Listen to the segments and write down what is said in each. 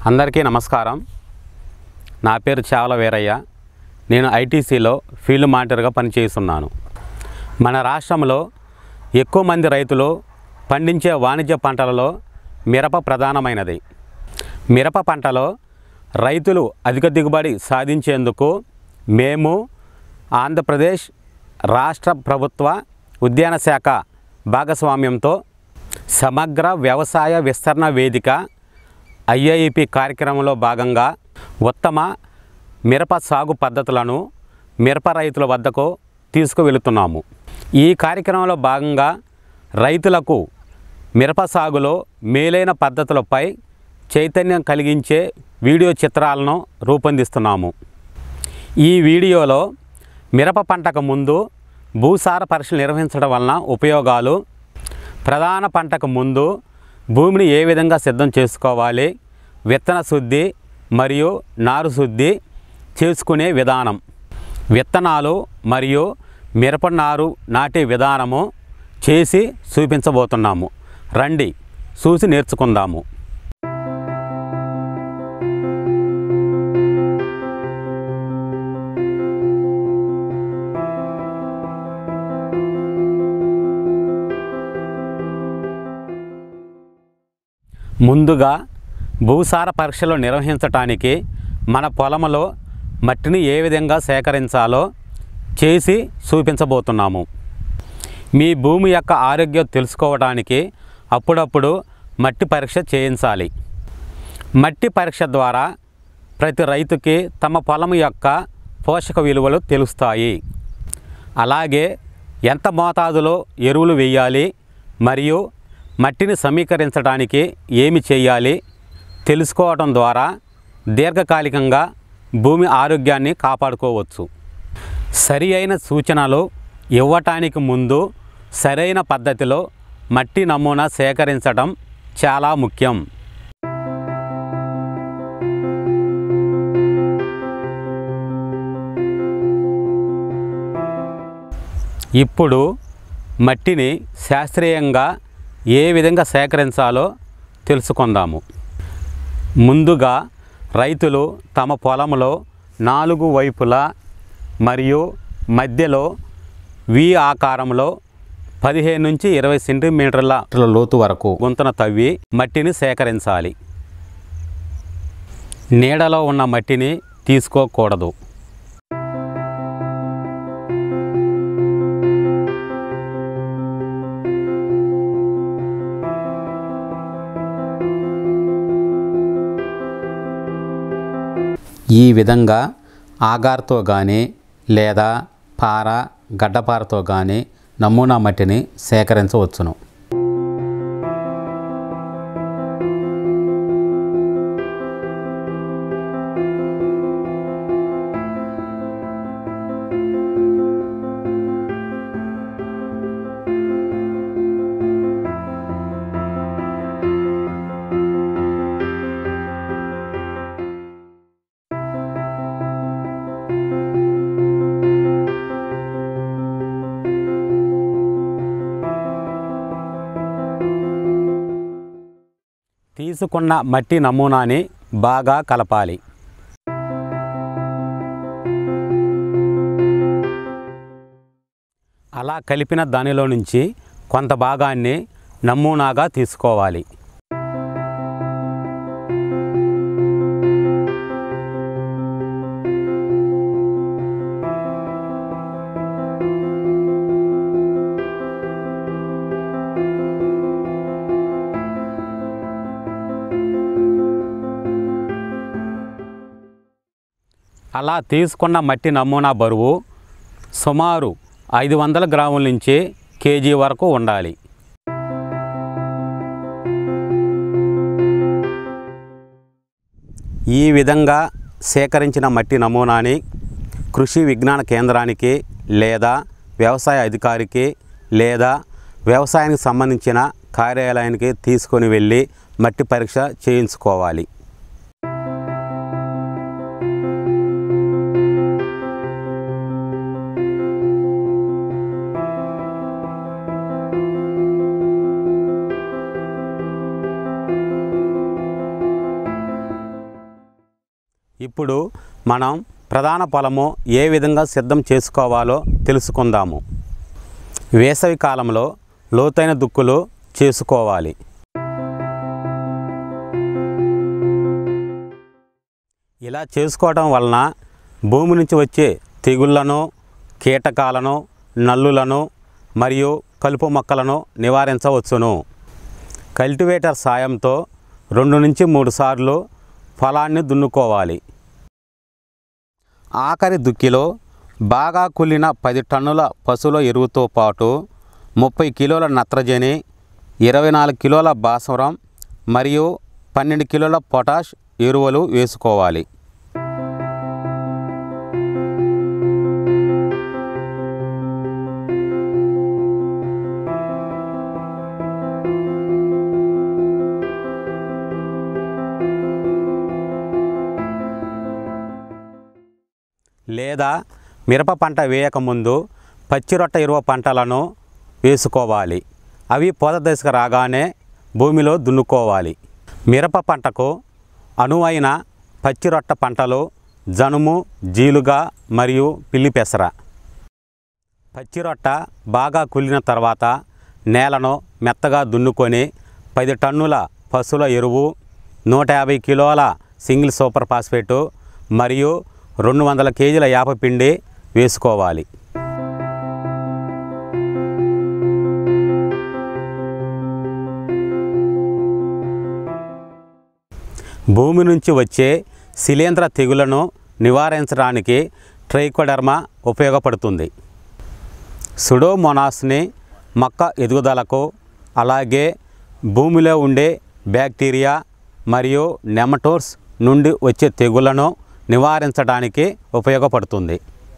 అందరికీ నమస్కారం. నా పేరు చావల వీరయ్య. నేను ఐటీసీలో ఫీల్డ్ మానిటర్గా పనిచేస్తున్నాను. మన రాష్ట్రంలో ఎక్కువ మంది రైతులు పండించే వాణిజ్య పంటలలో మిరప ప్రధానమైనది. మిరప పంటలో రైతులు అధిక దిగుబడి సాధించేందుకు మేము ఆంధ్రప్రదేశ్ రాష్ట్ర ప్రభుత్వ ఉద్యాన శాఖ భాగస్వామ్యంతో సమగ్ర వ్యవసాయ విస్తరణ వేదిక IIP కార్యక్రమంలో భాగంగా ఉత్తమ మిరప సాగు పద్ధతులను మిరప రైతుల వద్దకు తీసుకువెళుతున్నాము. ఈ కార్యక్రమంలో భాగంగా రైతులకు మిరప సాగులో మేలైన పద్ధతులపై చైతన్యం కలిగించే వీడియో చిత్రాలను రూపొందిస్తున్నాము. ఈ వీడియోలో మిరప పంటకు ముందు భూసార పరీక్షలు నిర్వహించడం వలన ఉపయోగాలు, ప్రధాన పంటకు ముందు భూమిని ఏ విధంగా సిద్ధం చేసుకోవాలి, విత్తన శుద్ధి మరియు నారు శుద్ధి చేసుకునే విధానం, విత్తనాలు మరియు మిరప నారు నాటే విధానము చేసి చూపించబోతున్నాము. రండి చూసి నేర్చుకుందాము. ముందుగా భూసార పరీక్షలు నిర్వహించటానికి మన పొలంలో మట్టిని ఏ విధంగా సేకరించాలో చేసి చూపించబోతున్నాము. మీ భూమి యొక్క ఆరోగ్యం తెలుసుకోవడానికి అప్పుడప్పుడు మట్టి పరీక్ష చేయించాలి. మట్టి పరీక్ష ద్వారా ప్రతి రైతుకి తమ పొలం యొక్క పోషక విలువలు తెలుస్తాయి. అలాగే ఎంత మోతాదులో ఎరువులు వేయాలి మరియు మట్టిని సమీకరించడానికి ఏమి చేయాలి తెలుసుకోవడం ద్వారా దీర్ఘకాలికంగా భూమి ఆరోగ్యాన్ని కాపాడుకోవచ్చు. సరి అయిన సూచనలు ఇవ్వటానికి ముందు సరైన పద్ధతిలో మట్టి నమూనా సేకరించడం చాలా ముఖ్యం. ఇప్పుడు మట్టిని శాస్త్రీయంగా ఏ విధంగా సేకరించాలో తెలుసుకుందాము. ముందుగా రైతులు తమ పొలంలో 4 వైపులా మరియు మధ్యలో వి ఆకారంలో 15 నుంచి 20 సెంటీమీటర్ల లోతు వరకు గుంతను తవ్వి మట్టిని సేకరించాలి. నీడలో ఉన్న మట్టిని తీసుకోకూడదు. ఈ విధంగా ఆగార్తో కానీ లేదా పార, గడ్డపారతో కానీ నమూనా మట్టిని సేకరించవచ్చును. తీసుకున్న మట్టి నమూనాని బాగా కలపాలి. అలా కలిపిన దానిలో నుంచి కొంత భాగాన్ని నమూనాగా తీసుకోవాలి. అలా తీసుకున్న మట్టి నమూనా బరువు సుమారు 500 గ్రాముల నుంచి కేజీ వరకు ఉండాలి. ఈ విధంగా సేకరించిన మట్టి నమూనాని కృషి విజ్ఞాన కేంద్రానికి లేదా వ్యవసాయ అధికారికి లేదా వ్యవసాయానికి సంబంధించిన కార్యాలయానికి తీసుకొని వెళ్ళి మట్టి పరీక్ష చేయించుకోవాలి. ఇప్పుడు మనం ప్రధాన పొలము ఏ విధంగా సిద్ధం చేసుకోవాలో తెలుసుకుందాము. వేసవి కాలంలో లోతైన దుక్కులు చేసుకోవాలి. ఇలా చేసుకోవడం వలన భూమి నుంచి వచ్చే తెగుళ్లను, కీటకాలను, నల్లులను మరియు కలుపు మొక్కలను నివారించవచ్చును. కల్టివేటర్ సాయంతో 2 నుంచి 3 సార్లు పొలాన్ని దున్నుకోవాలి. ఆఖరి దుక్కిలో బాగా కుళ్ళిన 10 టన్నుల పశువుల ఎరువుతో పాటు 30 కిలోల నత్రజని, 24 కిలోల భాస్వరం మరియు 12 కిలోల పొటాష్ ఎరువులు వేసుకోవాలి. లేదా మిరప పంట వేయకముందు పచ్చిరొట్ట ఎరువు పంటలను వేసుకోవాలి. అవి పూత దశకు రాగానే భూమిలో దున్నుకోవాలి. మిరప పంటకు అనువైన పచ్చిరొట్ట పంటలు జనుము, జీలుగ మరియు పిల్లి పెసర. పచ్చిరొట్ట బాగా కుళ్ళిన తర్వాత నేలను మెత్తగా దున్నుకొని 10 టన్నుల పశువుల ఎరువు, 150 కిలోల సింగిల్ సూపర్ ఫాస్ఫేటు మరియు 200 కేజీల యాపపిండి వేసుకోవాలి. భూమి నుంచి వచ్చే శిలీంధ్ర తెగులను నివారించడానికి ట్రైకోడర్మా ఉపయోగపడుతుంది. సుడోమోనాస్ని మొక్క ఎదుగుదలకు, అలాగే భూమిలో ఉండే బ్యాక్టీరియా మరియు నెమటోడ్స్ నుండి వచ్చే తెగుళ్లను నివారించడానికి ఉపయోగపడుతుంది.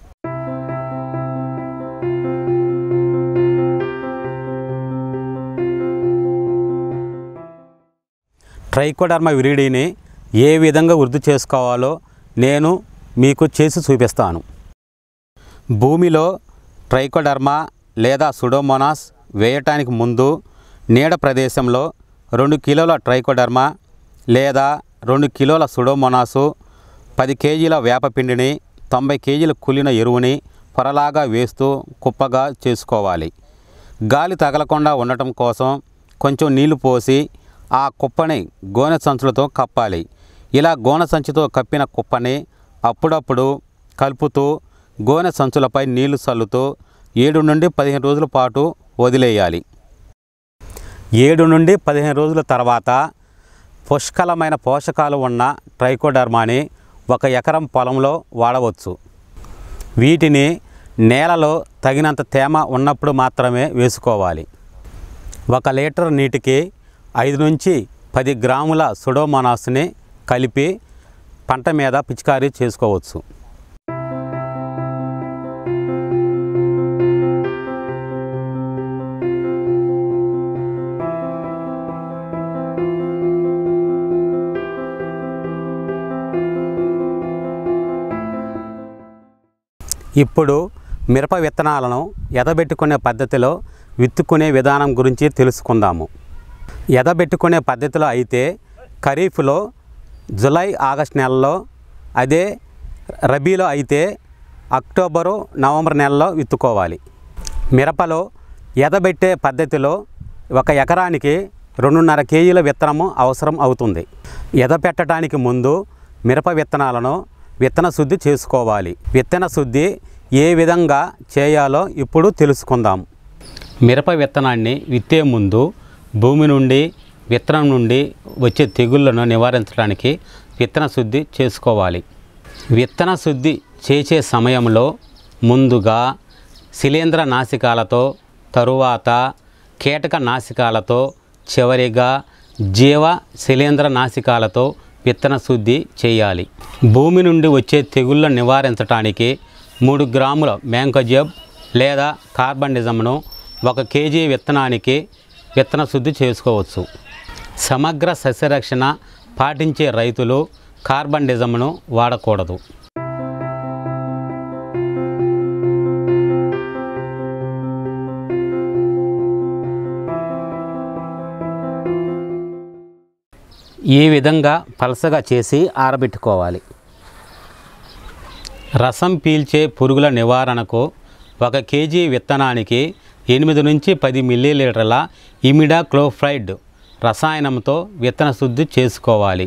ట్రైకోడర్మా విరిడిని ఏ విధంగా వృద్ధి చేసుకోవాలో నేను మీకు చేసి చూపిస్తాను. భూమిలో ట్రైకోడర్మా లేదా సుడోమోనాస్ వేయటానికి ముందు నీడ ప్రదేశంలో 2 కిలోల ట్రైకోడర్మా లేదా 2 కిలోల సుడోమోనాసు, 10 కేజీల వేపపిండిని, 90 కేజీల కుళ్ళిన ఎరువుని పొరలాగా వేస్తూ కుప్పగా చేసుకోవాలి. గాలి తగలకుండా ఉండటం కోసం కొంచెం నీళ్లు పోసి ఆ కుప్పని గోనె సంచులతో కప్పాలి. ఇలా గోనె సంచితో కప్పిన కుప్పని అప్పుడప్పుడు కలుపుతూ గోనె సంచులపై నీళ్లు చల్లుతూ 7 నుండి 15 రోజుల పాటు వదిలేయాలి. 7 నుండి 15 రోజుల తర్వాత పుష్కలమైన పోషకాలు ఉన్న ట్రైకోడర్మాని 1 ఎకరం పొలంలో వాడవచ్చు. వీటిని నేలలో తగినంత తేమ ఉన్నప్పుడు మాత్రమే వేసుకోవాలి. 1 లీటర్ నీటికి 5 నుంచి 10 గ్రాముల సుడోమోనాస్ని కలిపి పంట మీద పిచికారీ చేసుకోవచ్చు. ఇప్పుడు మిరప విత్తనాలను ఎదబెట్టుకునే పద్ధతిలో విత్తుకునే విధానం గురించి తెలుసుకుందాము. ఎదబెట్టుకునే పద్ధతిలో అయితే ఖరీఫ్లో జూలై, ఆగస్టు నెలలో, అదే రబీలో అయితే అక్టోబరు, నవంబర్ నెలలో విత్తుకోవాలి. మిరపలో ఎదబెట్టే పద్ధతిలో 1 ఎకరానికి 2.5 కేజీల విత్తనము అవసరం అవుతుంది. ఎదపెట్టడానికి ముందు మిరప విత్తనాలను విత్తన శుద్ధి చేసుకోవాలి. విత్తన శుద్ధి ఏ విధంగా చేయాలో ఇప్పుడు తెలుసుకుందాం. మిరప విత్తనాన్ని విత్తే ముందు భూమి నుండి, విత్తనం నుండి వచ్చే తెగుళ్లను నివారించడానికి విత్తన శుద్ధి చేసుకోవాలి. విత్తన శుద్ధి చేసే సమయంలో ముందుగా శిలీంధ్ర నాశకాలతో, తరువాత కీటక నాశకాలతో, చివరిగా జీవ శిలీంధ్ర నాశకాలతో విత్తన శుద్ధి చేయాలి. భూమి నుండి వచ్చే తెగుళ్లను నివారించడానికి 3 గ్రాముల మ్యాంకోజెబ్ లేదా కార్బండిజంను 1 కేజీ విత్తనానికి విత్తన శుద్ధి చేసుకోవచ్చు. సమగ్ర సస్యరక్షణ పాటించే రైతులు కార్బండిజంను వాడకూడదు. ఈ విధంగా పలసగా చేసి ఆరబెట్టుకోవాలి. రసం పీల్చే పురుగుల నివారణకు 1 కేజీ విత్తనానికి 8 నుంచి 10 మిల్లీలీటర్ల ఇమిడాక్లోప్రిడ్ రసాయనంతో విత్తన శుద్ధి చేసుకోవాలి.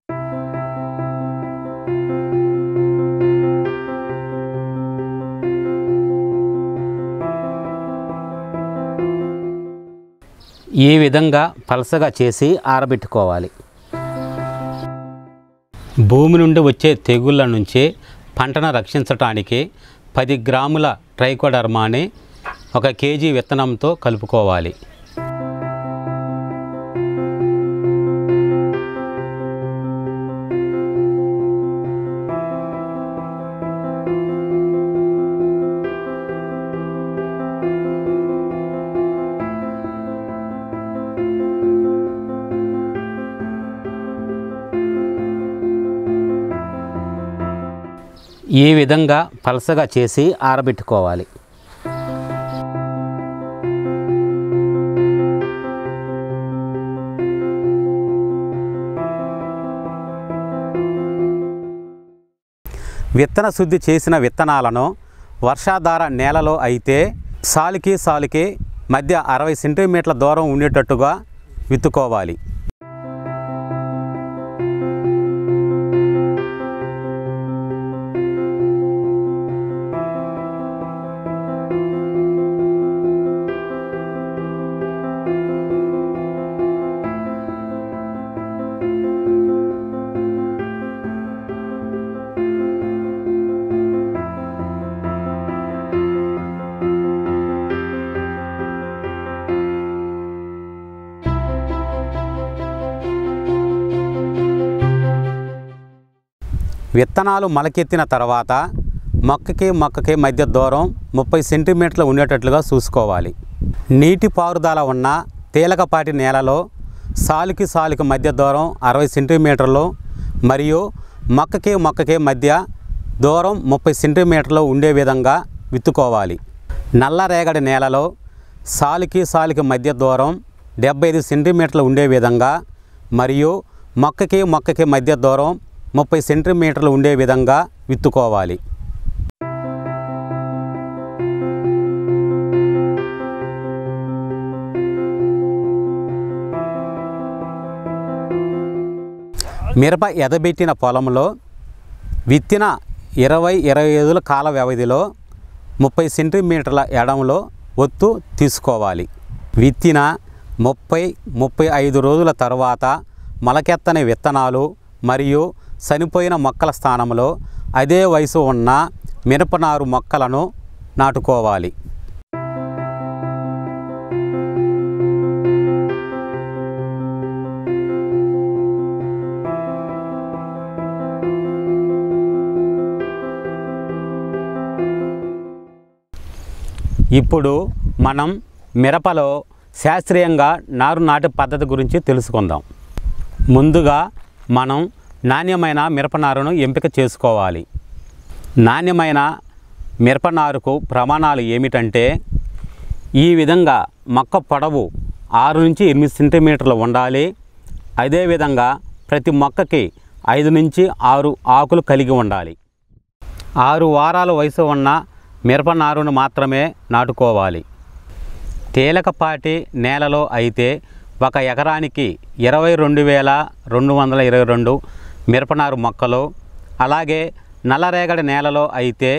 ఈ విధంగా పలసగా చేసి ఆరబెట్టుకోవాలి. భూమి నుండి వచ్చే తెగుళ్ళ నుంచి పంటను రక్షించటానికి 10 గ్రాముల ట్రైకోడర్మాని 1 కేజీ విత్తనంతో కలుపుకోవాలి. ఈ విధంగా పలసగా చేసి ఆరబెట్టుకోవాలి. విత్తన శుద్ధి చేసిన విత్తనాలను వర్షాధార నేలలో అయితే సాలుకి మధ్య 60 సెంటీమీటర్ల దూరం ఉండేటట్టుగా విత్తుకోవాలి. విత్తనాలు మొలకెత్తిన తర్వాత మొక్కకి మధ్య దూరం 30 సెంటీమీటర్లు ఉండేటట్లుగా చూసుకోవాలి. నీటి పారుదల ఉన్న తేలికపాటి నేలలో సాలుకి మధ్య దూరం 60 సెంటీమీటర్లు మరియు మొక్కకి మధ్య దూరం 30 సెంటీమీటర్లు ఉండే విధంగా విత్తుకోవాలి. నల్లరేగడి నేలలో సాలుకి మధ్య దూరం 75 సెంటీమీటర్లు ఉండే విధంగా మరియు మొక్కకి మధ్య దూరం 30 సెంటీమీటర్లు ఉండే విధంగా విత్తుకోవాలి. మిరప ఎదబెట్టిన పొలంలో విత్తిన 20-25 కాల వ్యవధిలో 30 సెంటీమీటర్ల ఎడంలో ఒత్తు తీసుకోవాలి. విత్తిన 30-35 రోజుల తర్వాత మొలకెత్తని విత్తనాలు మరియు చనిపోయిన మొక్కల స్థానంలో అదే వయసు ఉన్న మిరపనారు మొక్కలను నాటుకోవాలి. ఇప్పుడు మనం మిరపలో శాస్త్రీయంగా నారు నాటే పద్ధతి గురించి తెలుసుకుందాం. ముందుగా మనం నాణ్యమైన మిరపనారును ఎంపిక చేసుకోవాలి. నాణ్యమైన మిరపనారుకు ప్రమాణాలు ఏమిటంటే ఈ విధంగా మొక్క పొడవు 6 నుంచి 8 సెంటీమీటర్లు ఉండాలి. అదేవిధంగా ప్రతి మొక్కకి 5 నుంచి 6 ఆకులు కలిగి ఉండాలి. 6 వారాల వయసు ఉన్న మిరపనారును మాత్రమే నాటుకోవాలి. తేలికపాటి నేలలో అయితే 1 ఎకరానికి 22,222 మిరపనారు మొక్కలు, అలాగే నల్లరేగడి నేలలో అయితే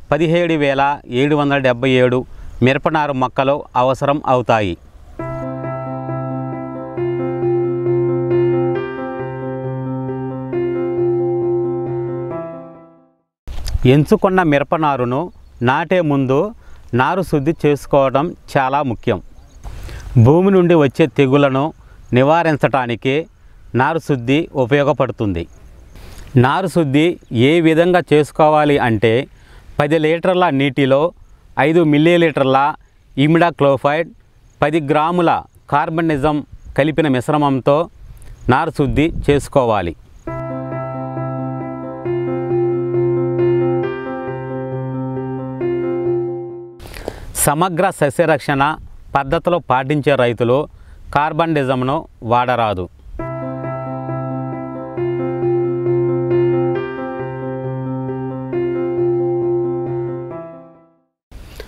17,777 మిరపనారు మొక్కలు అవసరం అవుతాయి. ఎంచుకున్న మిరపనారును నాటే ముందు నారు శుద్ధి చేసుకోవడం చాలా ముఖ్యం. భూమి నుండి వచ్చే తెగుళ్లను నివారించడానికి నారు శుద్ధి ఉపయోగపడుతుంది. నారు శుద్ధి ఏ విధంగా చేసుకోవాలి అంటే 10 లీటర్ల నీటిలో 5 మిల్లీలీటర్ల ఇమిడాక్లోప్రిడ్ 10 గ్రాముల కార్బనిజం కలిపిన మిశ్రమంతో నారు శుద్ధి చేసుకోవాలి. సమగ్ర సస్యరక్షణ పద్ధతిలో పాటించే రైతులు కార్బనిజంను వాడరాదు.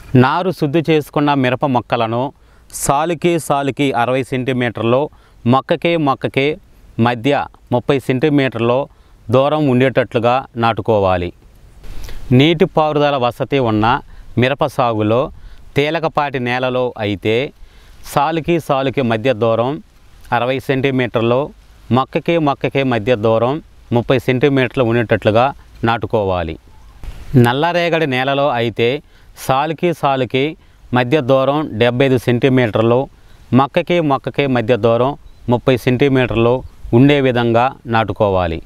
నారు శుద్ధి చేసుకున్న మిరప మొక్కలను సాలుకి 60 సెంటీమీటర్లు, మొక్కకి మధ్య 30 సెంటీమీటర్లు దూరం ఉండేటట్లుగా నాటుకోవాలి. నీటిపారుదల వసతి ఉన్న మిరప సాగులో తేలికపాటి నేలలో అయితే సాలుకి మధ్య దూరం 60 సెంటీమీటర్లు, మొక్కకి మధ్య దూరం 30 సెంటీమీటర్లు ఉండేటట్లుగా నాటుకోవాలి. నల్లరేగడి నేలలో అయితే సాలుకి మధ్య దూరం 75 సెంటీమీటర్లు, మొక్కకి మధ్య దూరం 30 సెంటీమీటర్లు ఉండే విధంగా నాటుకోవాలి.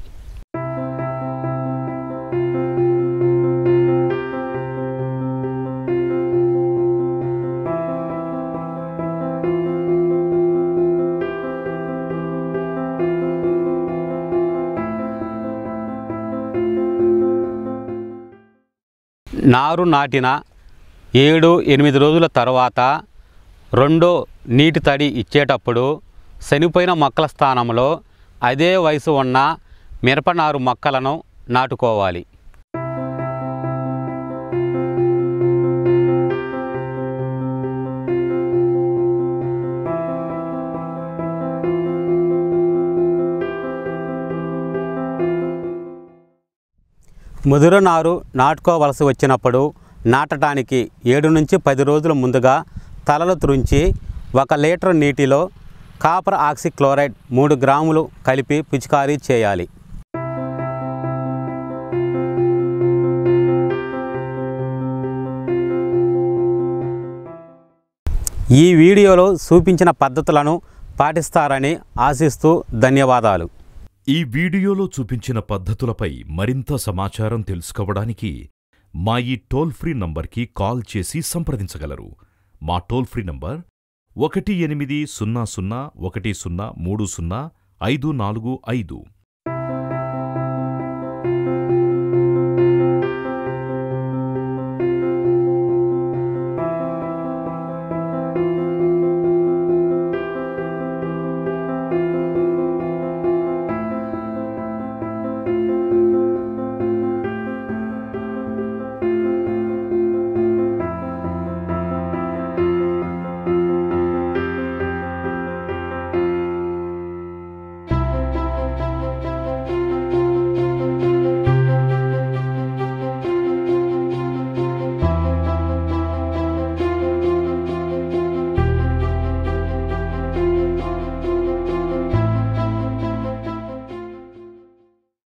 నారు నాటిన 7-8 రోజుల తర్వాత రెండో నీటి తడి ఇచ్చేటప్పుడు చనిపోయిన మొక్కల స్థానంలో అదే వయసు ఉన్న మిరపనారు మొక్కలను నాటుకోవాలి. ముదురు నారు నాటుకోవలసి వచ్చినప్పుడు నాటడానికి 7 నుంచి 10 రోజుల ముందుగా తలలు త్రుంచి 1 లీటర్ నీటిలో కాపర్ ఆక్సిక్లోరైడ్ 3 గ్రాములు కలిపి పిచికారీ చేయాలి. ఈ వీడియోలో చూపించిన పద్ధతులను పాటిస్తారని ఆశిస్తూ ధన్యవాదాలు. ఈ వీడియోలో చూపించిన పద్ధతులపై మరింత సమాచారం తెలుసుకోవడానికి మా ఈ టోల్ ఫ్రీ నంబర్కి కాల్ చేసి సంప్రదించగలరు. మా టోల్ ఫ్రీ నంబర్ 1800 10 30 545.